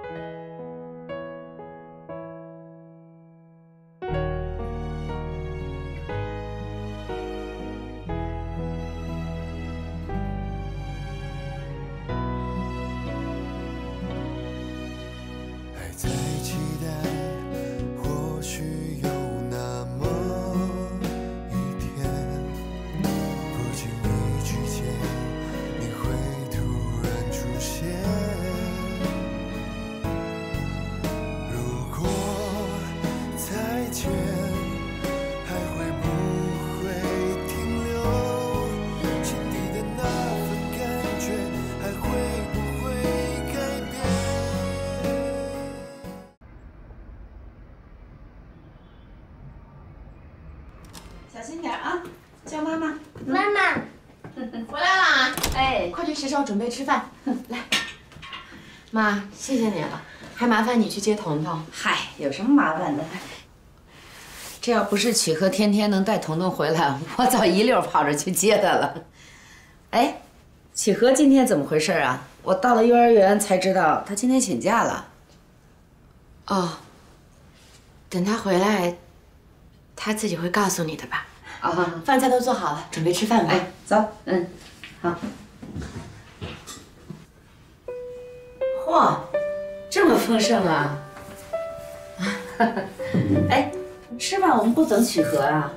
在期待，或许有那么一天，不经意之间，你会突然出现。如果再见，还会不会停留？心底的那份感觉，还会不会改变？ 小心点啊！叫妈妈。 妈妈， 回来啦！哎，快去洗手，准备吃饭。来，妈，谢谢你了，还麻烦你去接彤彤。 嗨，有什么麻烦的？这要不是曲和天天能带彤彤回来，我早一溜跑着去接他了。哎，曲和今天怎么回事啊？我到了幼儿园才知道他今天请假了。 哦，等他回来，他自己会告诉你的吧？啊，饭菜都做好了，准备吃饭吧。 哎，走，好。嚯，这么丰盛啊！哎，吃饭我们不等曲和啊？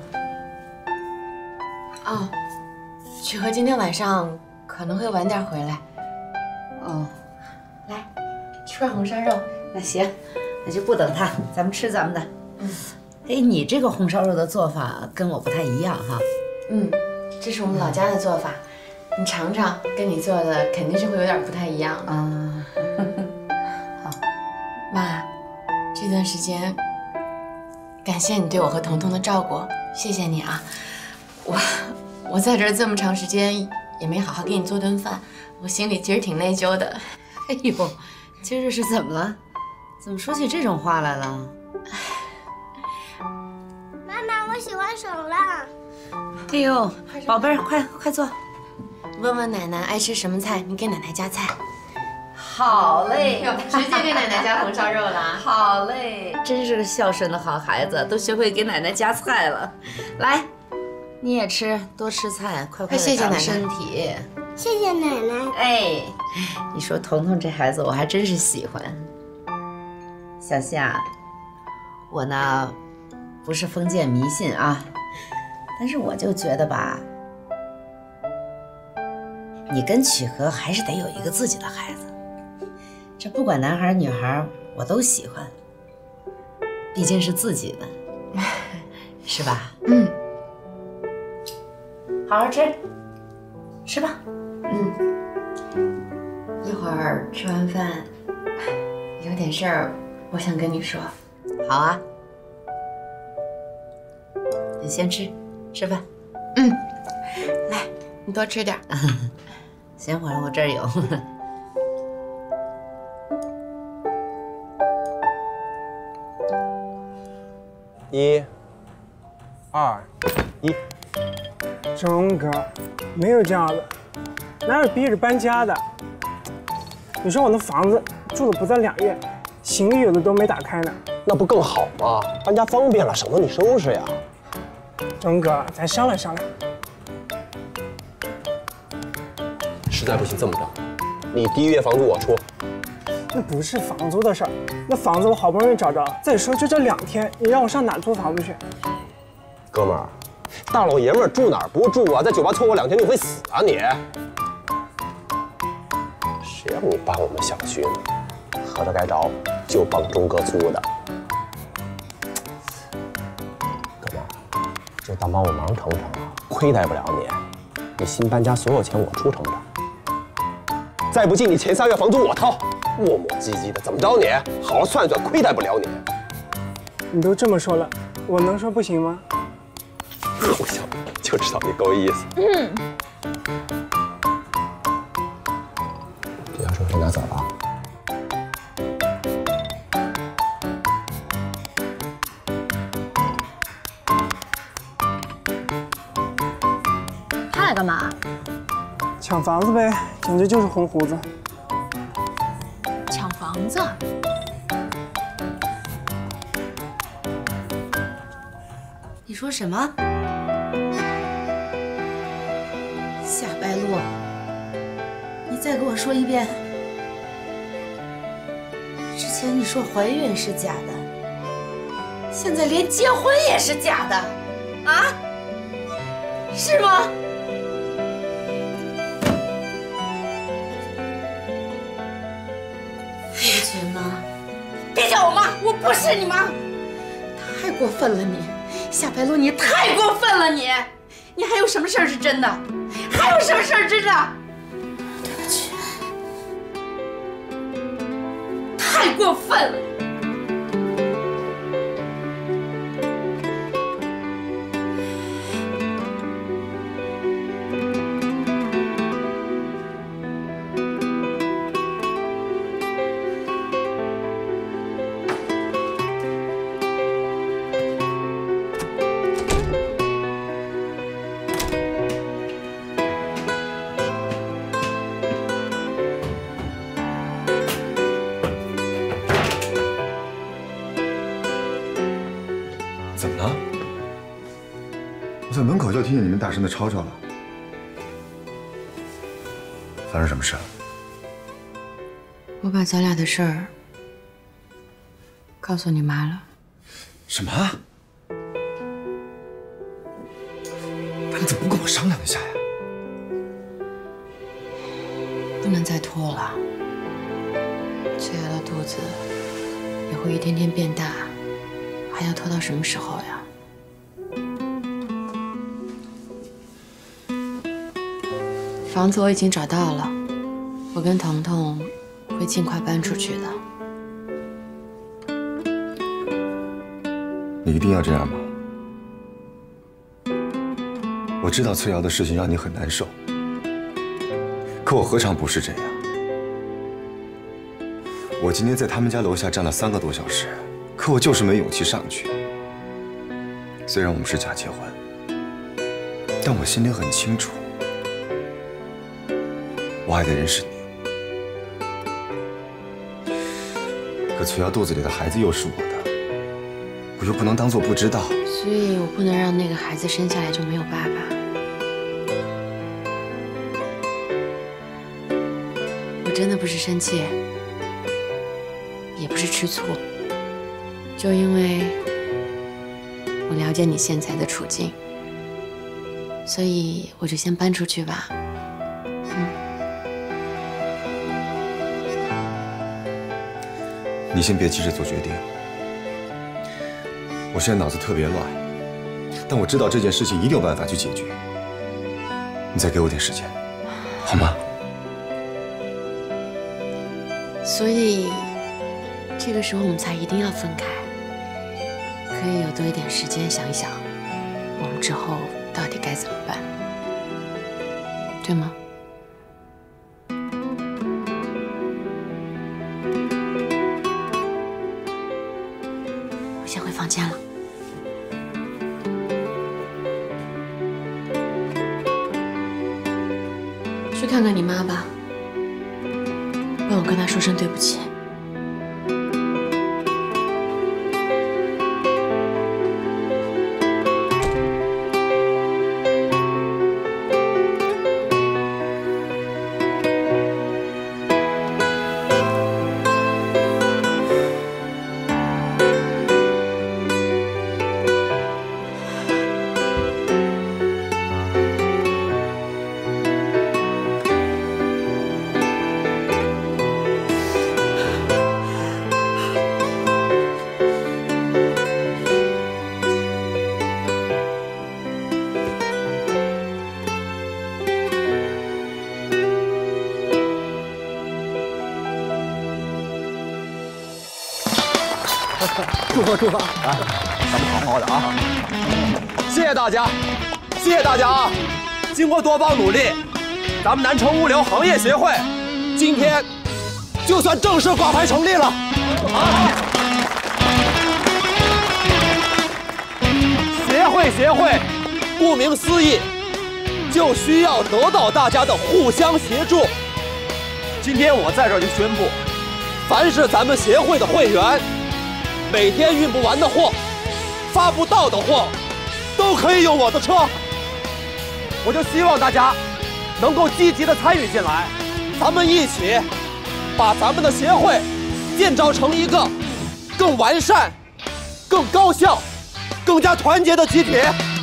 哦，曲和今天晚上可能会晚点回来。 哦， 来，吃块红烧肉。 那行，那就不等他，咱们吃咱们的。哎，你这个红烧肉的做法跟我不太一样哈。 这是我们老家的做法，你尝尝，跟你做的肯定是会有点不太一样的。 啊，好， 妈，这段时间感谢你对我和彤彤的照顾，谢谢你啊。我在这儿这么长时间也没好好给你做顿饭，我心里其实挺内疚的。 哎呦，今儿是怎么了？怎么说起这种话来了？ 妈妈，我洗完手了。 哎呦，宝贝儿，快坐。 问问奶奶爱吃什么菜，你给奶奶夹菜。 好嘞， 直接给奶奶夹红烧肉了。 好嘞，真是个孝顺的好孩子，都学会给奶奶夹菜了。来，你也吃，多吃菜，快快地长身体。 谢谢奶奶。 哎，你说彤彤这孩子，我还真是喜欢。小夏，我呢，不是封建迷信啊，但是我就觉得吧，你跟曲和还是得有一个自己的孩子。这不管男孩女孩，我都喜欢，毕竟是自己的，是吧？好好吃，吃吧。 一会儿吃完饭，有点事儿，我想跟你说。 好啊，你先吃饭。 来，你多吃点。 行，我这儿有。 1、2、1。 钟哥，没有这样的，哪有逼着搬家的？你说我那房子住了不到2月，行李有的都没打开呢。 那不更好吗？搬家方便了，省得你收拾呀。 钟哥，咱商量商量。 实在不行，这么着，你第1月房租我出。 那不是房租的事儿，那房子我好不容易找着，再说就这2天，你让我上哪租房子去？ 哥们儿，大老爷们儿住哪儿不住啊？在酒吧凑合2天你会死啊你！谁让你搬我们小区呢？合着该着就帮钟哥租的。哥们儿，就当帮我忙成不成啊？亏待不了你。你新搬家所有钱我出成不成？再不济你前3月房租我掏。磨磨唧唧的，怎么着你？好好算算，亏待不了你。 你都这么说了，我能说不行吗？ 不行，就知道你够意思。这钥匙我先拿走了啊。 他来干嘛？ 抢房子呗，简直就是红胡子。 抢房子。 你说什么？夏白露，你再给我说一遍。之前你说怀孕是假的，现在连结婚也是假的，啊？是吗？对不起妈，别叫我妈，我不是你妈。太过分了你，夏白露，你太过分了你！你还有什么事儿是真的？还有什么事儿真的？对不起，太过分了！ 怎么了？我在门口就听见你们大声的吵吵了。发生什么事了？ 我把咱俩的事儿告诉你妈了。 什么？那你怎么不跟我商量一下呀？ 不能再拖了，这样的肚子也会一天天变大，还要拖到什么时候呀？房子我已经找到了，我跟彤彤会尽快搬出去的。 你一定要这样吗？我知道翠瑶的事情让你很难受，可我何尝不是这样？我今天在他们家楼下站了3个多小时，可我就是没勇气上去。虽然我们是假结婚，但我心里很清楚，我爱的人是你。可翠瑶肚子里的孩子又是我的，我又不能当做不知道。 所以我不能让那个孩子生下来就没有爸爸。我真的不是生气，也不是吃醋，就因为我了解你现在的处境，所以我就先搬出去吧。 你先别急着做决定，我现在脑子特别乱，但我知道这件事情一定有办法去解决。你再给我点时间，好吗？ 所以这个时候我们才一定要分开，可以有多一点时间想一想，我们之后到底该怎么办，对吗？我先回房间了。去看看你妈吧，帮我跟她说声对不起。 祝贺啊！咱们好好的啊！谢谢大家，谢谢大家啊！经过多方努力，咱们南城物流行业协会今天就算正式挂牌成立了啊！协会，顾名思义，就需要得到大家的互相协助。今天我在这儿就宣布， 凡是咱们协会的会员，每天运不完的货、发不到的货，都可以用我的车。我就希望大家能够积极的参与进来，咱们一起把咱们的协会建造成一个更完善、更高效、更加团结的集体。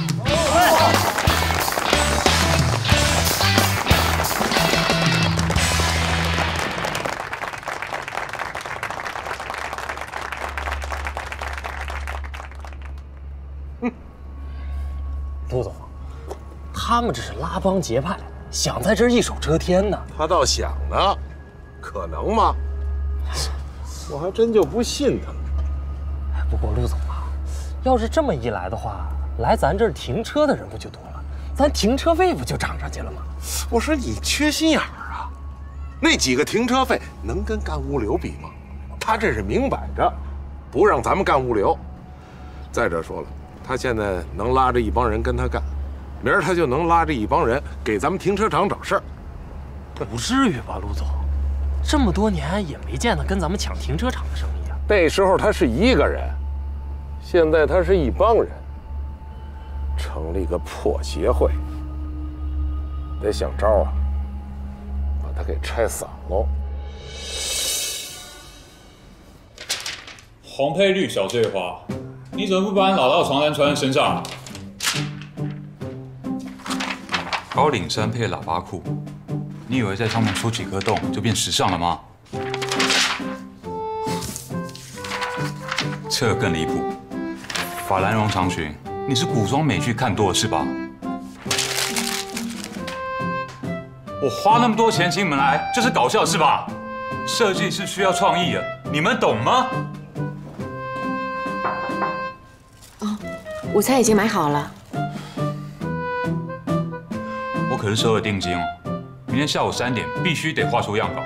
陆总，他们这是拉帮结派，想在这儿一手遮天呢。 他倒想呢，可能吗？我还真就不信他。 不过陆总啊，要是这么一来的话，来咱这儿停车的人不就多了？咱停车费不就涨上去了吗？ 我说你缺心眼儿啊！那几个停车费能跟干物流比吗？他这是明摆着不让咱们干物流。再者说了，他现在能拉着一帮人跟他干，明儿他就能拉着一帮人给咱们停车场找事儿。 不至于吧，陆总？这么多年也没见他跟咱们抢停车场的生意啊。 那时候他是一个人，现在他是一帮人，成立个破协会，得想招啊，把他给拆散喽。 红配绿小醉花，你怎么不把你老道床单穿在身上？高领衫配喇叭裤，你以为在上面戳几颗洞就变时尚了吗？这更离谱，法兰绒长裙，你是古装美剧看多了是吧？我花那么多钱请你们来，就是搞笑是吧？设计是需要创意的，你们懂吗？ 午餐已经买好了。 我可是收了定金哦，明天下午3点必须得画出样稿。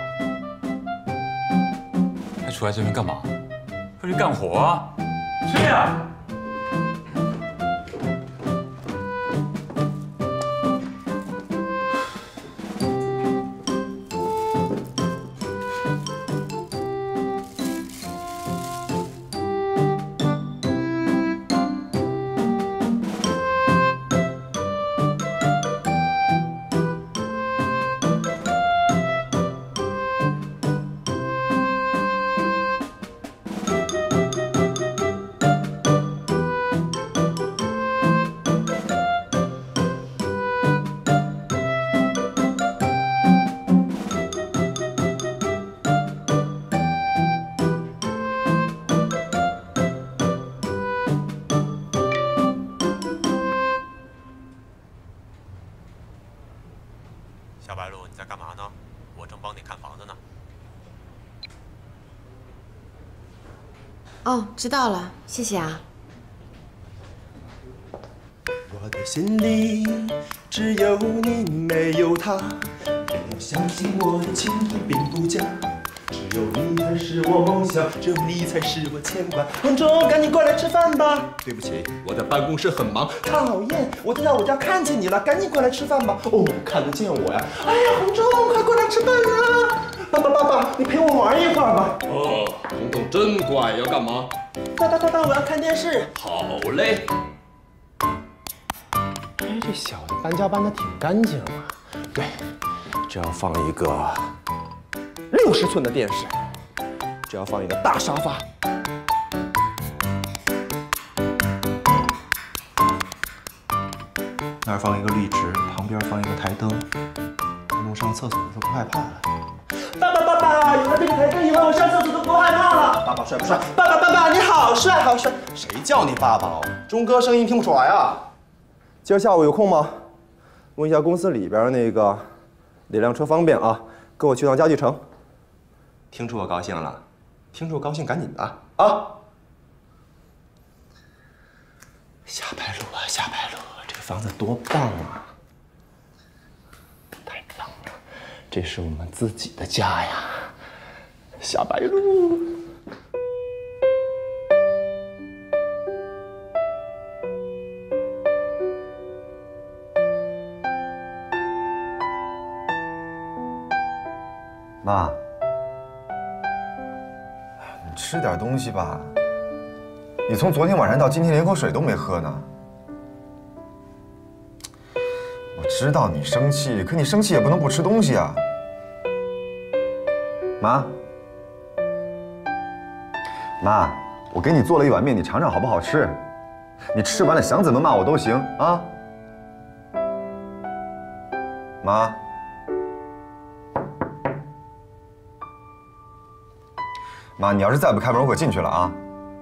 还出来这边干嘛？快去干活啊！去啊！ 小白鹿，你在干嘛呢？我正帮你看房子呢。 哦，知道了，谢谢啊。 我的心里只有你，没有他。我相信我的前途并不佳，只有你才是我梦想，只有你才是我牵挂。红中，赶紧过来吃饭吧。对不起，我在办公室很忙。讨厌，我就在我家看见你了，赶紧过来吃饭吧。哦，看得见我呀。哎呀，红中，快过来吃饭啊！爸，你陪我玩一会儿吧。 哦，彤彤真乖，要干嘛？ 爸，我要看电视。 好嘞。 哎，这小子搬家搬得挺干净啊。 对，这要放一个60寸的电视，这要放一个大沙发，那儿放一个绿植，旁边放一个台灯。我上厕所都不害怕了。爸，有了这个台灯以后，我上厕所都不害怕了。爸爸帅不帅？爸，你好帅好帅！谁叫你爸爸哦？钟哥声音听不出来啊。今儿下午有空吗？问一下公司里边那个哪辆车方便啊？跟我去趟家具城。听出我高兴了，听出我高兴赶紧的啊！下白鹿啊，下白鹿，这个房子多棒啊！太棒了，这是我们自己的家呀！下白鹿。妈， 你吃点东西吧。你从昨天晚上到今天连口水都没喝呢。我知道你生气，可你生气也不能不吃东西啊。妈，我给你做了一碗面，你尝尝好不好吃？你吃完了想怎么骂我都行啊。妈，你要是再不开门，我可进去了啊。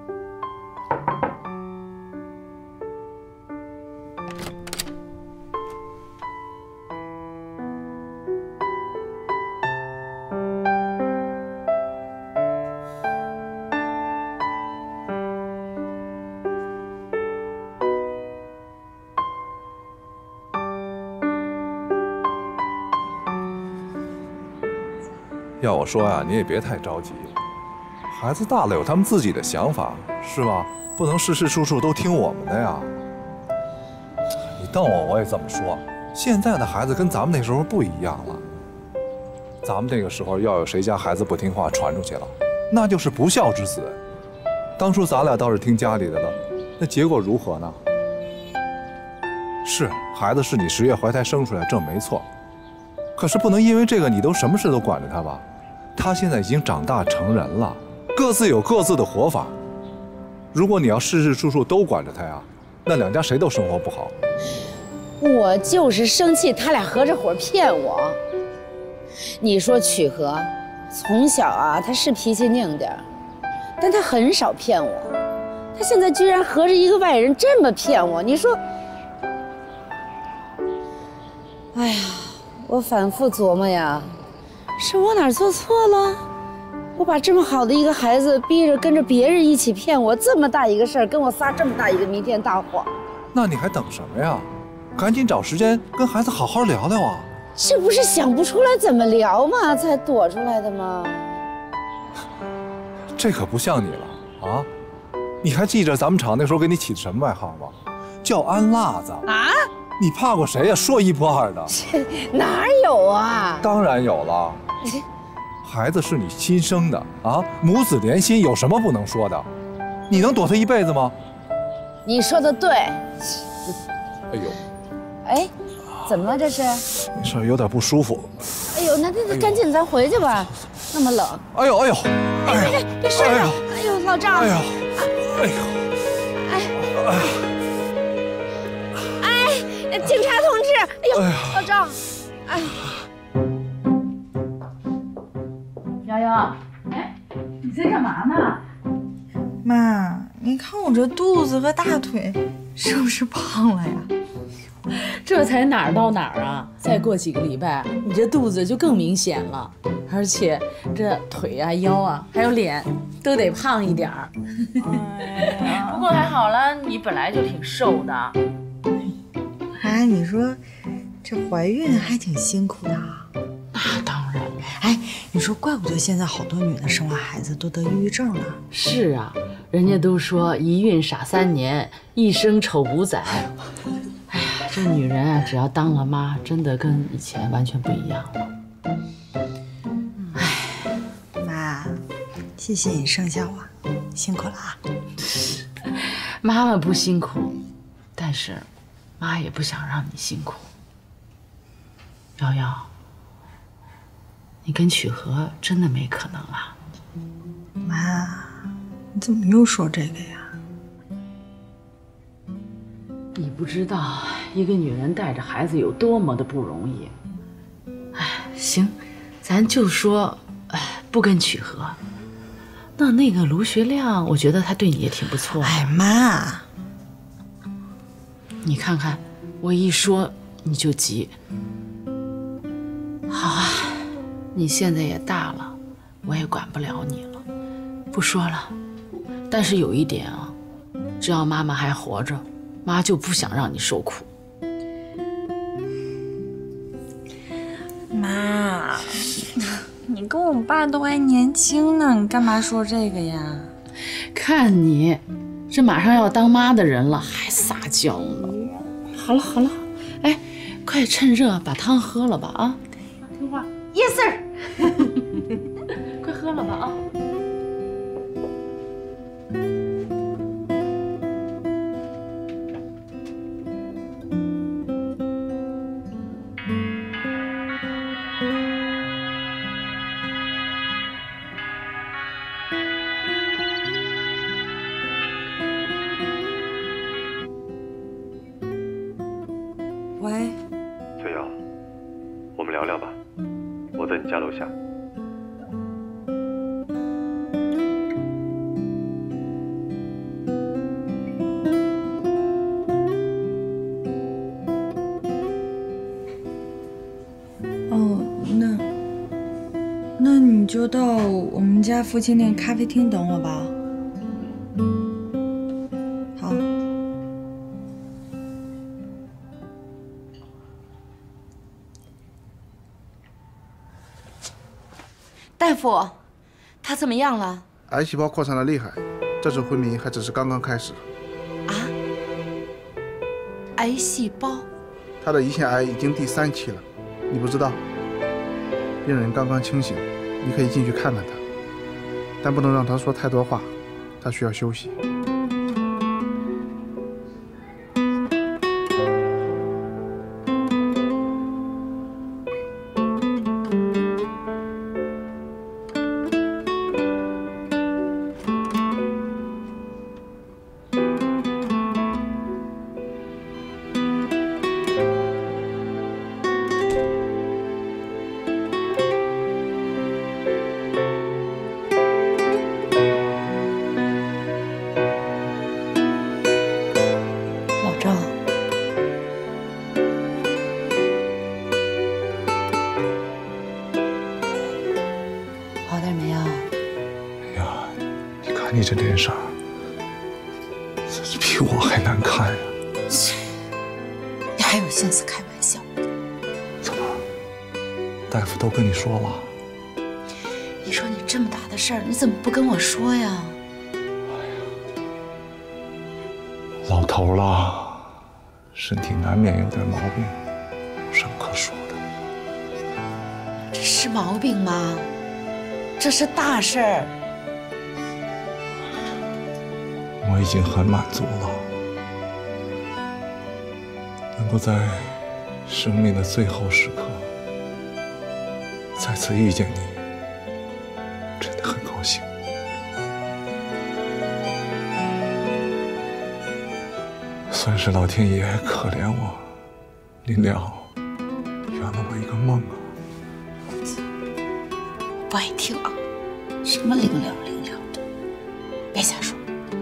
要我说呀，你也别太着急，孩子大了有他们自己的想法，是吧？不能事事处处都听我们的呀。你瞪我也这么说。现在的孩子跟咱们那时候不一样了。咱们那个时候要有谁家孩子不听话传出去了，那就是不孝之子。当初咱俩倒是听家里的了，那结果如何呢？是孩子是你10月怀胎生出来，这没错。可是不能因为这个你都什么事都管着他吧？他现在已经长大成人了，各自有各自的活法。如果你要事事处处都管着他呀，那两家谁都生活不好。 我就是生气，他俩合着伙骗我。你说曲和，从小啊，他是脾气拧点，但他很少骗我。他现在居然合着一个外人这么骗我，你说，哎呀！我反复琢磨呀，是我哪儿做错了？我把这么好的一个孩子逼着跟着别人一起骗我，这么大一个事儿，跟我撒这么大一个弥天大谎。 那你还等什么呀？赶紧找时间跟孩子好好聊聊啊！ 这不是想不出来怎么聊吗？才躲出来的吗？ 这可不像你了啊！你还记着咱们厂那时候给你起的什么外号吗？叫安辣子啊！你怕过谁呀？说一不二的， 哪有啊？ 当然有了，孩子是你亲生的啊，母子连心，有什么不能说的？你能躲他一辈子吗？ 你说的对。 哎呦， 哎，怎么了这是？ 没事，有点不舒服。 哎呦，那赶紧咱回去吧，那么冷。 哎呦哎呦， 别摔着！哎呦，老赵！ 哎呦，哎呦， 警察同志！哎呦，老赵！哎， 瑶瑶，哎，你在干嘛呢？ 妈，你看我这肚子和大腿是不是胖了呀？ 这才哪儿到哪儿啊！再过几个礼拜，你这肚子就更明显了，而且这腿啊、腰啊，还有脸，都得胖一点儿。不过还好了，你本来就挺瘦的。 哎，你说这怀孕还挺辛苦的啊。 那当然了。 哎，你说怪不得现在好多女的生完孩子都得抑郁症了。 是啊，人家都说一孕傻3年，一生丑5载。哎呀，这女人啊，只要当了妈，真的跟以前完全不一样了。 哎，妈，谢谢你生下我，辛苦了啊。 妈妈不辛苦，但是妈也不想让你辛苦。瑶瑶，你跟曲和真的没可能啊。 妈，你怎么又说这个呀？ 你不知道一个女人带着孩子有多么的不容易。哎，行，咱就说，不跟曲和。那个卢学亮，我觉得他对你也挺不错。 哎，妈， 你看看，我一说你就急。好啊，你现在也大了，我也管不了你了，不说了。但是有一点啊，只要妈妈还活着，妈就不想让你受苦。 妈，你跟我爸都还年轻呢，你干嘛说这个呀？ 看你这马上要当妈的人了，还撒娇呢。好了好了，哎，快趁热把汤喝了吧啊！听话。Yes sir。快喝了吧啊！ 们家楼下。 那你就到我们家附近那个咖啡厅等我吧。好。 大夫，他怎么样了？ 癌细胞扩散的厉害，这次昏迷还只是刚刚开始。 啊？癌细胞？ 他的胰腺癌已经第3期了，你不知道？病人刚刚清醒，你可以进去看看他，但不能让他说太多话，他需要休息。 你这脸色，比我还难看呀！ 你还有心思开玩笑？ 怎么，大夫都跟你说了？ 你说你这么大的事儿，你怎么不跟我说呀？ 老头了，身体难免有点毛病，有什么可说的？ 这是毛病吗？这是大事儿。 我已经很满足了，能够在生命的最后时刻再次遇见你，真的很高兴。算是老天爷可怜我，临了圆了我一个梦啊！ 不爱听啊，什么临了临了的，别瞎说。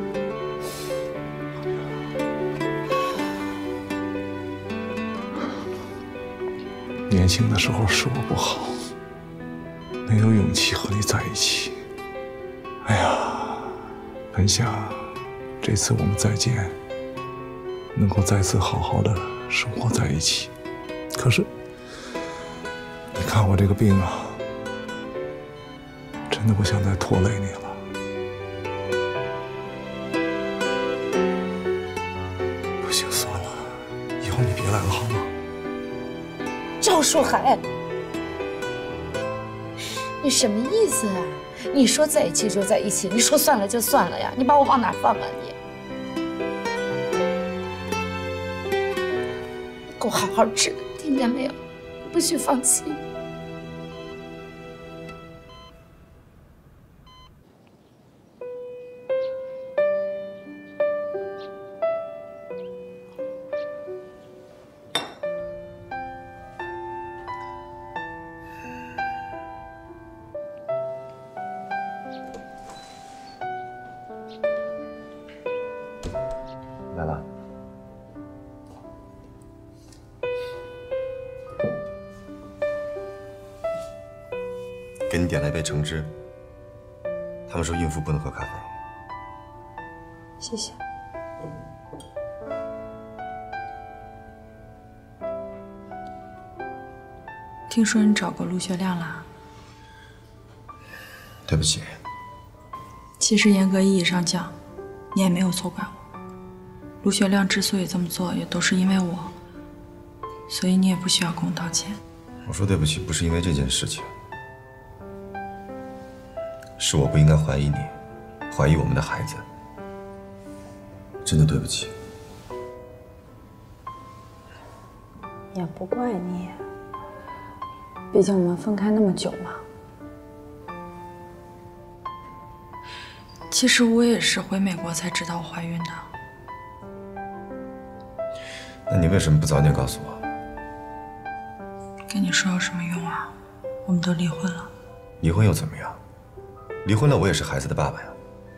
年轻的时候是我不好，没有勇气和你在一起。哎呀，本想这次我们再见，能够再次好好的生活在一起。可是，你看我这个病啊，真的不想再拖累你了。不行，算了，以后你别来了好吗？ 赵树海，你什么意思啊？你说在一起就在一起，你说算了就算了呀？你把我往哪放啊你？给我好好治，听见没有？不许放弃。 来了。给你点了一杯橙汁。他们说孕妇不能喝咖啡。 谢谢。听说你找过陆学亮了？ 对不起。 其实严格意义上讲，你也没有错怪我。陆学亮之所以这么做，也都是因为我，所以你也不需要跟我道歉。 我说对不起，不是因为这件事情，是我不应该怀疑你，怀疑我们的孩子。真的对不起。 也不怪你，毕竟我们分开那么久嘛。其实我也是回美国才知道我怀孕的。 那你为什么不早点告诉我？ 跟你说有什么用啊？ 我们都离婚了。 离婚又怎么样？离婚了，我也是孩子的爸爸呀。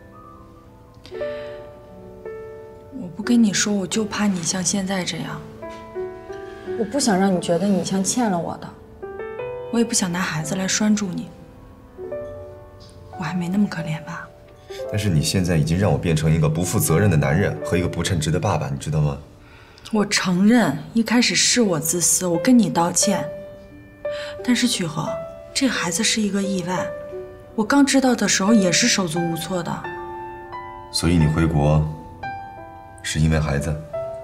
我不跟你说，我就怕你像现在这样。我不想让你觉得你像欠了我的，我也不想拿孩子来拴住你。我还没那么可怜吧？ 但是你现在已经让我变成一个不负责任的男人和一个不称职的爸爸，你知道吗？ 我承认一开始是我自私，我跟你道歉。但是曲和，这个孩子是一个意外，我刚知道的时候也是手足无措的。 所以你回国是因为孩子？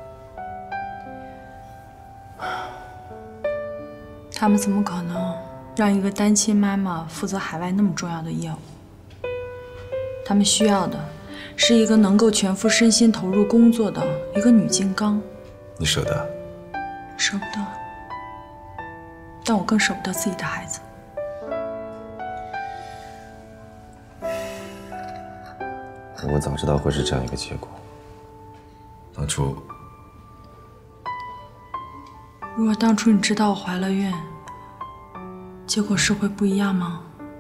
他们怎么可能让一个单亲妈妈负责海外那么重要的业务？他们需要的是一个能够全副身心投入工作的一个女金刚。 你舍得？ 舍不得，但我更舍不得自己的孩子。 我早知道会是这样一个结果。当初， 如果当初你知道我怀了孕，结果是会不一样吗？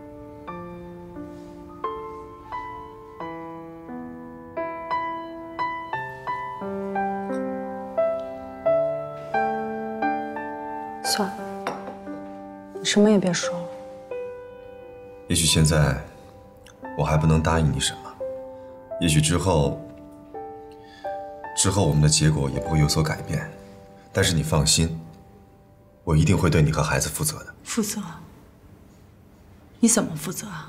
算了，你什么也别说了。 也许现在我还不能答应你什么，也许之后我们的结果也不会有所改变，但是你放心，我一定会对你和孩子负责的。 负责？你怎么负责啊？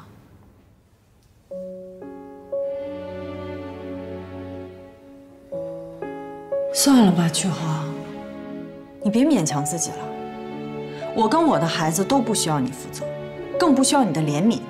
算了吧，曲和，你别勉强自己了。我跟我的孩子都不需要你负责，更不需要你的怜悯。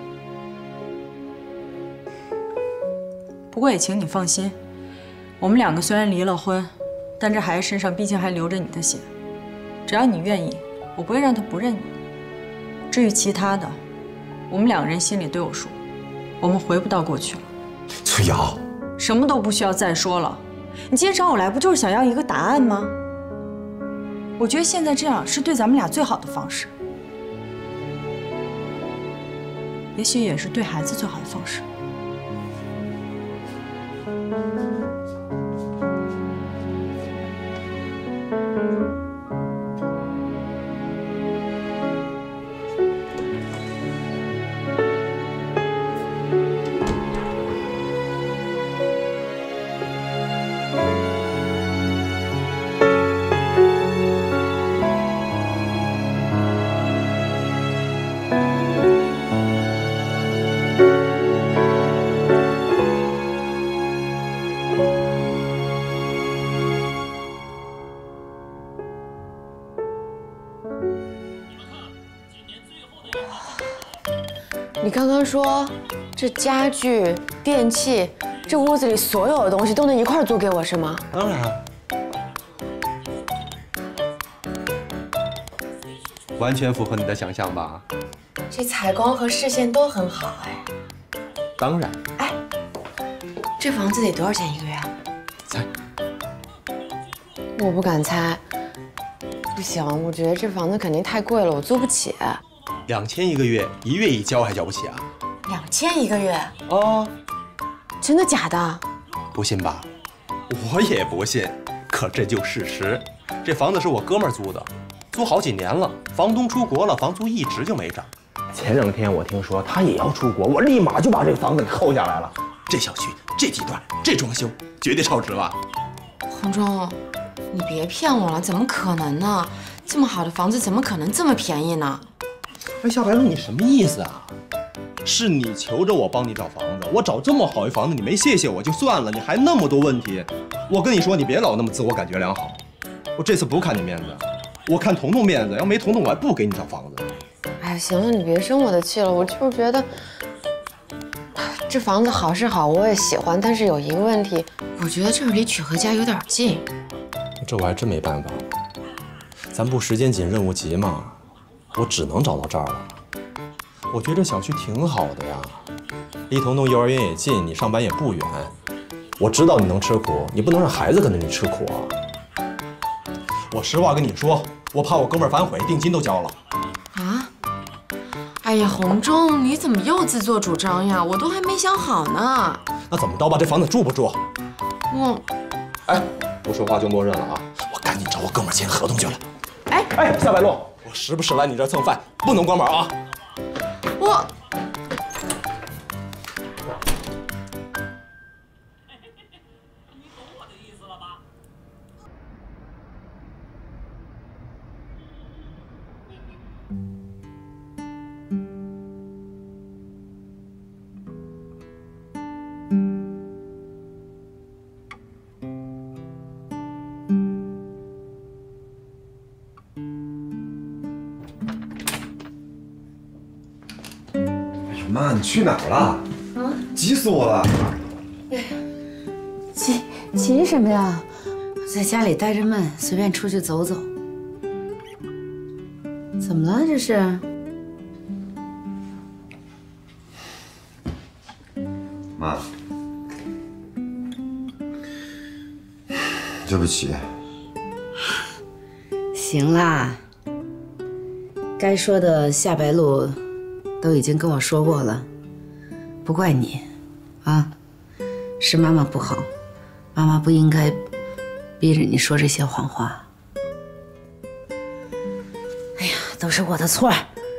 不过也请你放心，我们两个虽然离了婚，但这孩子身上毕竟还流着你的血。只要你愿意，我不会让他不认你。至于其他的，我们两个人心里都有数，我们回不到过去了。 崔瑶， 什么都不需要再说了。你今天找我来，不就是想要一个答案吗？我觉得现在这样是对咱们俩最好的方式，也许也是对孩子最好的方式。 你刚刚说，这家具、电器，这屋子里所有的东西都能一块儿租给我是吗？ 当然，完全符合你的想象吧？ 这采光和视线都很好哎。 当然。 哎，这房子得多少钱一个月？ 猜。 我不敢猜。不行，我觉得这房子肯定太贵了，我租不起。 2000一个月，一月一交还交不起啊 ？2000一个月？ 哦， 真的假的？ 不信吧？我也不信，可这就事实。这房子是我哥们儿租的，租好几年了，房东出国了，房租一直就没涨。前2天我听说他也要出国，我立马就把这个房子给扣下来了。这小区、这地段、这装修，绝对超值吧？ 洪忠，你别骗我了，怎么可能呢？这么好的房子怎么可能这么便宜呢？ 哎，小白鹿，你什么意思啊？是你求着我帮你找房子，我找这么好一房子，你没谢谢我就算了，你还那么多问题。我跟你说，你别老那么自我感觉良好。我这次不看你面子，我看彤彤面子。要没彤彤，我还不给你找房子。 哎，行了，你别生我的气了。我就是觉得，这房子好是好，我也喜欢，但是有一个问题，我觉得这儿离曲和家有点近。 这我还真没办法，咱不时间紧任务急嘛。我只能找到这儿了。我觉得这小区挺好的呀，离彤彤幼儿园也近，你上班也不远。我知道你能吃苦，你不能让孩子跟着你吃苦啊。我实话跟你说，我怕我哥们儿反悔，定金都交了。 啊？ 哎呀，红忠，你怎么又自作主张呀？我都还没想好呢。 那怎么着吧？这房子住不住？ 哎，不说话就默认了啊！我赶紧找我哥们签合同去了。 哎，夏白露，我时不时来你这儿蹭饭，不能关门啊！ 我。 妈，你去哪儿了？啊，急死我了！ 急什么呀？在家里待着闷，随便出去走走。怎么了？这是？ 妈，对不起。 行啦，该说的夏白露都已经跟我说过了，不怪你，啊，是妈妈不好，妈妈不应该逼着你说这些谎话。哎呀，都是我的错。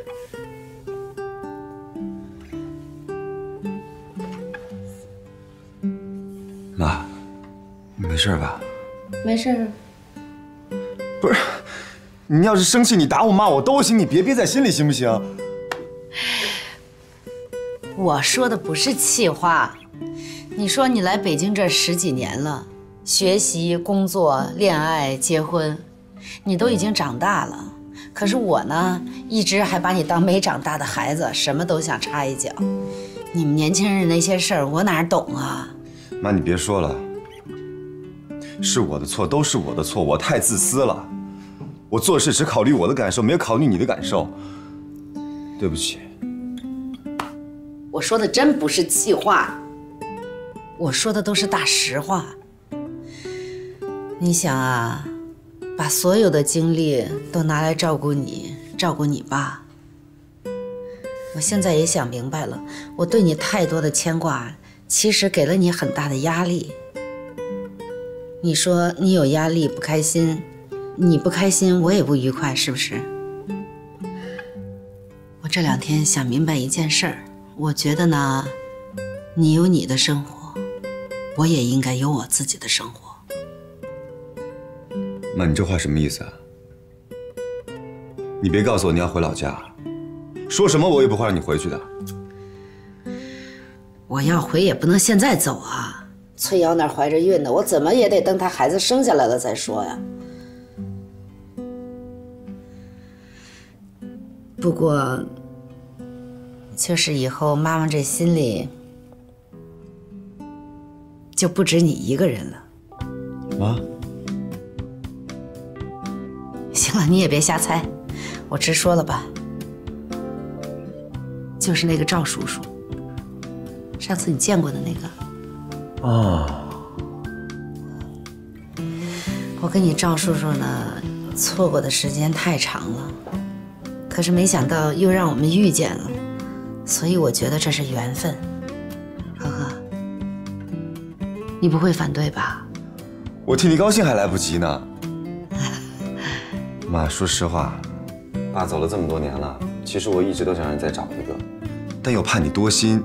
妈，你没事吧？ 没事。 不是，你要是生气，你打我骂我都行，你别憋在心里，行不行？ 我说的不是气话。你说你来北京这10几年了，学习、工作、恋爱、结婚，你都已经长大了。可是我呢，一直还把你当没长大的孩子，什么都想插一脚。你们年轻人那些事儿，我哪懂啊？ 妈，你别说了，是我的错，都是我的错，我太自私了。我做事只考虑我的感受，没有考虑你的感受，对不起。 我说的真不是气话，我说的都是大实话。你想啊，把所有的精力都拿来照顾你爸。我现在也想明白了，我对你太多的牵挂，其实给了你很大的压力。你说你有压力不开心，你不开心我也不愉快，是不是？我这2天想明白一件事儿。我觉得呢，你有你的生活，我也应该有我自己的生活。 妈，你这话什么意思啊？你别告诉我你要回老家，说什么我也不会让你回去的。 我要回也不能现在走啊！崔瑶那儿怀着孕呢，我怎么也得等她孩子生下来了再说呀。不过。就是以后妈妈这心里就不止你一个人了。 妈， 行了，你也别瞎猜，我直说了吧，就是那个赵叔叔，上次你见过的那个。 哦。 我跟你赵叔叔呢，错过的时间太长了，可是没想到又让我们遇见了。所以我觉得这是缘分，呵呵，你不会反对吧？ 我替你高兴还来不及呢。妈，说实话，爸走了这么多年了，其实我一直都想让你再找一个，但又怕你多心。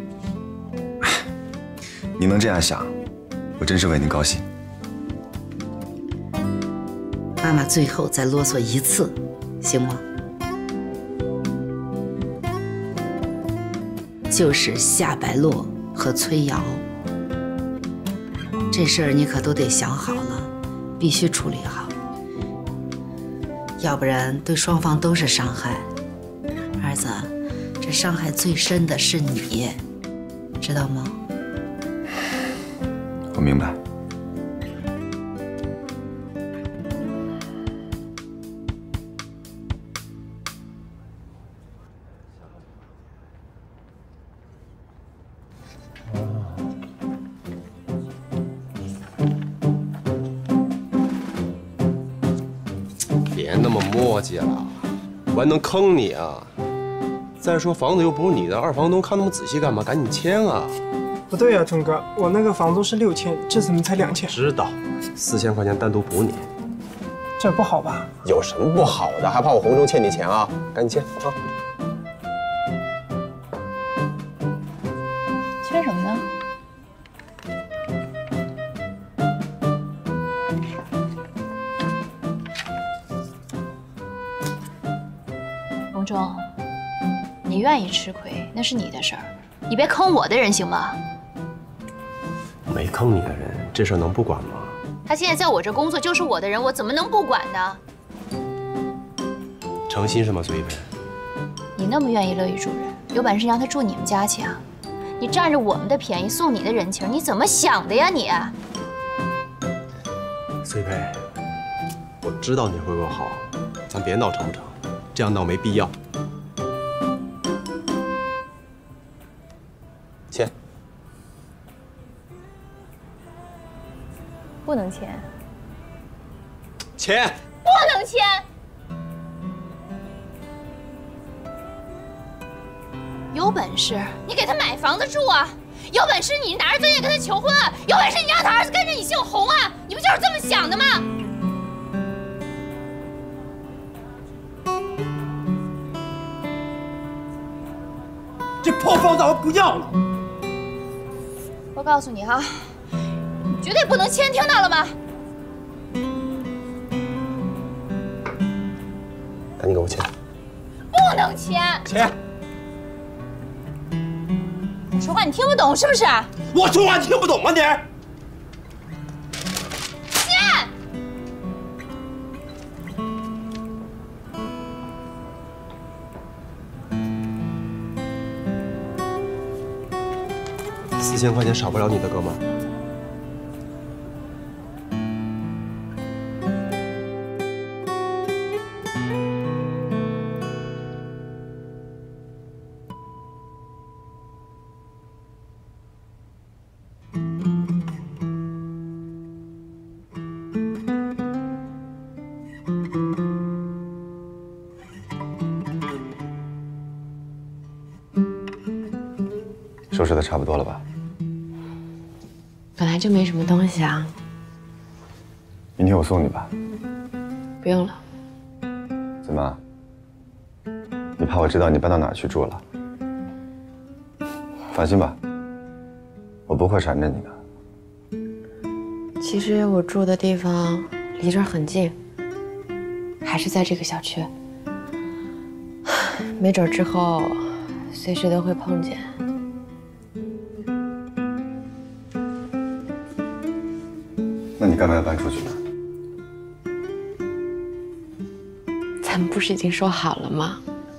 你能这样想，我真是为您高兴。 妈妈最后再啰嗦一次，行吗？就是夏白露和崔瑶，这事儿你可都得想好了，必须处理好，要不然对双方都是伤害。儿子，这伤害最深的是你，知道吗？ 我明白。 别那么磨叽了，我还能坑你啊！ 再说房子又不是你的，二房东看那么仔细干嘛？赶紧签啊！ 不对呀，钟哥，我那个房租是6000，这怎么才2000？ 知道，4000块钱单独补你， 这不好吧？ 有什么不好的？还怕我红中欠你钱啊？赶紧签啊！ 缺什么呢？洪忠，你愿意吃亏那是你的事儿，你别坑我的人行吗？ 没坑你的人，这事儿能不管吗？ 他现在在我这工作就是我的人，我怎么能不管呢？ 诚心是吗，苏一飞？ 你那么愿意乐于助人，有本事让他住你们家去啊！你占着我们的便宜，送你的人情，你怎么想的呀你？ 苏一飞，我知道你会为我好，咱别闹成不成？这样闹没必要。签。 不能签。 签。 不能签。有本事你给他买房子住啊！有本事你拿着钻戒跟他求婚啊！有本事你让他儿子跟着你姓洪啊！你不就是这么想的吗？ 这破房子我不要了！ 我告诉你哈，你绝对不能签，听到了吗？ 赶紧给我签。 不能签。 签。 我说话你听不懂是不是？ 我说话你听不懂吗你？ 签。 4000块钱少不了你的，哥们儿。收拾的差不多了吧？ 本来就没什么东西啊。 明天我送你吧。 不用了。 怎么？你怕我知道你搬到哪儿去住了？放心吧，我不会缠着你的。 其实我住的地方离这儿很近，还是在这个小区。没准之后随时都会碰见。 那你干嘛要搬出去呢？ 咱们不是已经说好了吗？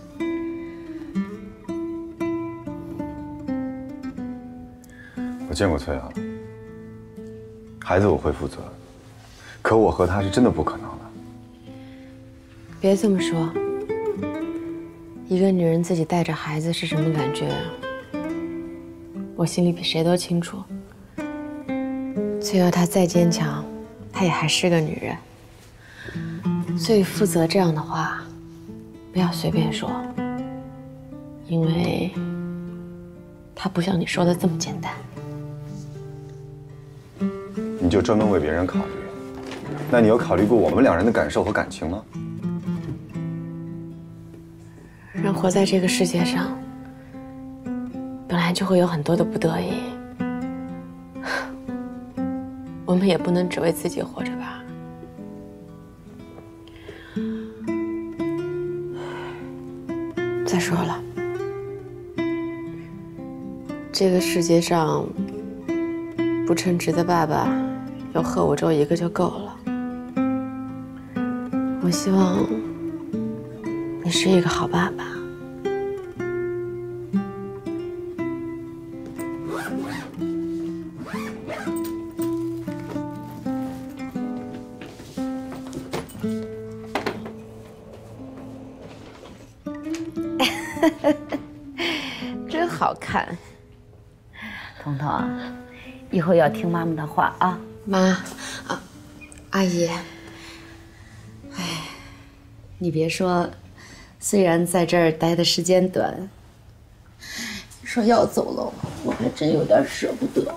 我见过崔阳，孩子我会负责，可我和他是真的不可能了。 别这么说，一个女人自己带着孩子是什么感觉，我心里比谁都清楚。崔瑶她再坚强，她也还是个女人，所以负责这样的话，不要随便说，因为她不像你说的这么简单。 你就专门为别人考虑，那你有考虑过我们两人的感受和感情吗？ 人活在这个世界上，本来就会有很多的不得已，我们也不能只为自己活着吧。再说了，这个世界上不称职的爸爸有贺武周一个就够了。我希望你是一个好爸爸。 真好看，彤彤啊，以后要听妈妈的话啊。 妈，阿姨， 你别说虽然在这儿待的时间短，你说要走了，我还真有点舍不得。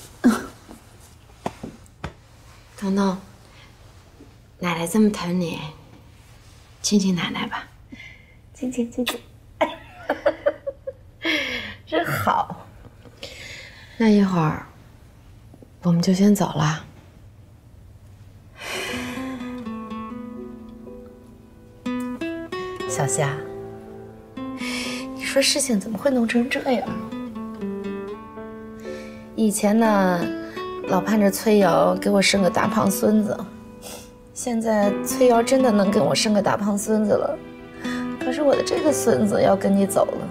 彤彤，奶奶这么疼你，亲亲奶奶吧。 亲亲亲亲，真好。 那一会儿我们就先走了。 小夏，你说事情怎么会弄成这样？以前呢，老盼着崔瑶给我生个大胖孙子，现在崔瑶真的能给我生个大胖孙子了，可是我的这个孙子要跟你走了。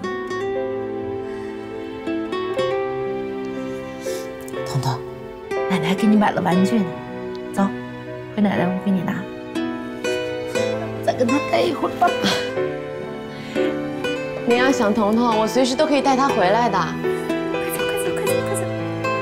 彤彤，奶奶给你买了玩具呢，走，回奶奶屋给你拿，再跟他待一会儿吧。 您要想彤彤，我随时都可以带她回来的。 快走，快走，快走，快走！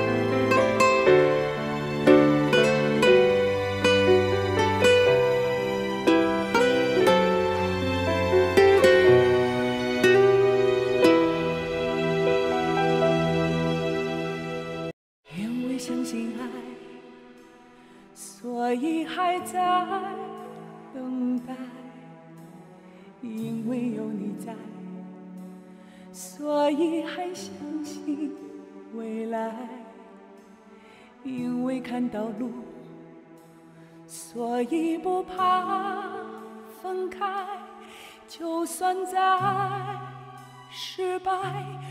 因为相信爱，所以还在等待；因为有你在，所以还相信未来；因为看到路，所以不怕分开。就算再失败，